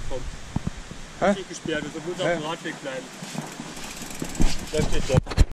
kommt. Hä? Nicht gesperrt, also muss auf dem Radweg bleiben. Bleibt jetzt da.